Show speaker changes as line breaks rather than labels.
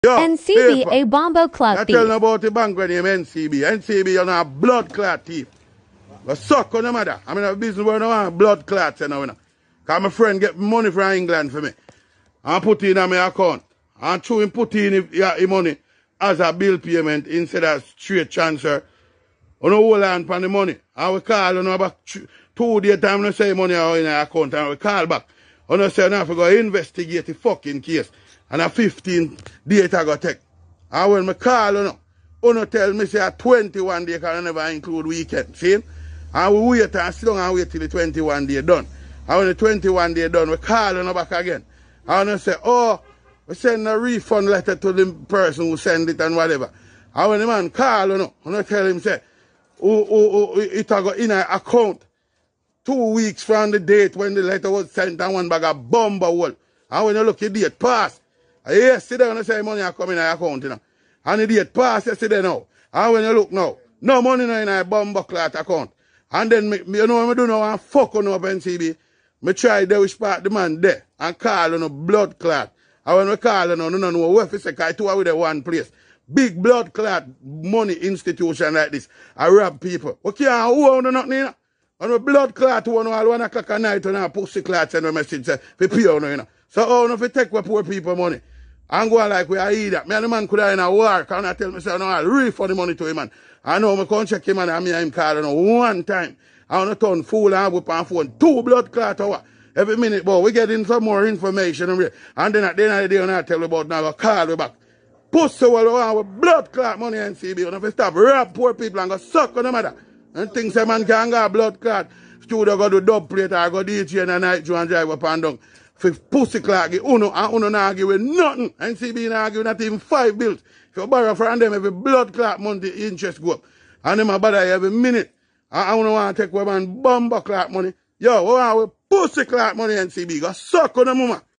Yo,
NCB,
paper.
a BOOMBOKLAAW
I
thief.
tell you about the bank when you NCB. NCB, you're not a blood clot thief. But suck on the matter. I mean, a business where I don't want blood clots, you know. Because my friend get money from England for me. And put it in my account. And through him put in his money as a bill payment instead of straight transfer. On the whole hand for the money. And we call on about 2 days time and say money in the account and we call back. And I say now we go investigate the fucking case. And a 15 days I go take. And when I call you tell me say a 21 days can never include weekend. See? And we wait and sit down and wait till the 21 day done. And when the 21 day done, we call you back again. And I say, oh, we send a refund letter to the person who send it and whatever. And when the man call you and I tell him, say, it got in an account 2 weeks from the date when the letter was sent and one bag of bomber hole. And when you look at the date pass, yesterday when I say money I come in an account, you know. And the date pass yesterday now. And when you look now, no money in a BOOMBOKLAAW account. And then, you know what I do now? I fuck on up NCB. I try to which part the man there and call on a blood clot. And when we call on no what if say I two are with the one place. Big blood clot money institution like this. I rob people. Okay, who own nothing, you know? And a blood clot who all 1 o'clock at night and a pussy clot send a message say, for pay on, you know. So how if you take what poor people money? And go like we are either. Me and the man could have in a war. Can I tell me say no, I'll refund the money to him, man. I know I can't check him and me and him calling one time. I want to turn fool and whip on phone. 2 blood clot hour. Every minute, but we getting some more information. And then at the end of the day, when I tell you about now, I call we back. Pussy all with blood clot money NCB. And if you stop rob poor people and go suck on the matter. And things a man can go blood clot. Studio go do dub plate or go DJ in the night and drive up and down. For pussy clot, uno not argue with nothing. NCB not argue not even 5 bills. If you borrow from them, every blood clot money interest go up. And them a bother every minute. I don't want to take one man BOOMBOKLAAW money. Yo, we pussy clot money NCB. Go suck on the mama.